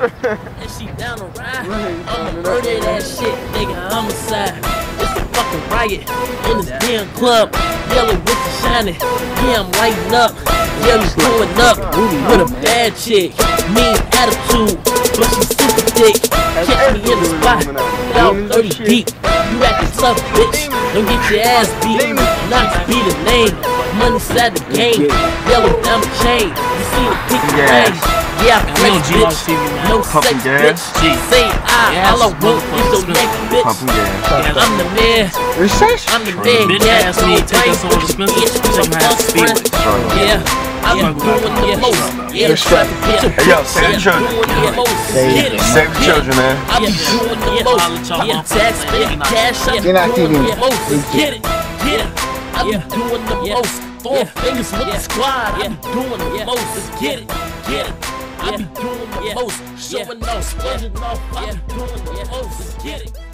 And she down to ride. I'ma murder that shit, nigga. Homicide. It's a fucking riot in this damn club. Yellow with the shining. Yeah, I'm lighting up. Yeah, we blowing up with a bad chick. Mean attitude, but she super thick. Catch me in the spot, about 30 deep. You acting tough, bitch. Don't get your ass beat. Not to be the name. Money side the game. Yellow down the chain. You see the pink rain. Yeah, I flex, bitch. No sex, bitch. Say all I want is your neck, bitch. I'm the man. I'm the man. Yeah, so yeah. I'm doing the most. Yeah, hey, yo, save the children. Save the children, man. I'm doing the most. Yeah, tax, cash up. You're not even. Get it. I'm doing the most. Four fingers with the squad. I'm doing the most. Get it. I be doing the most. Showing off, splurging off. I'm doing the most. Get it.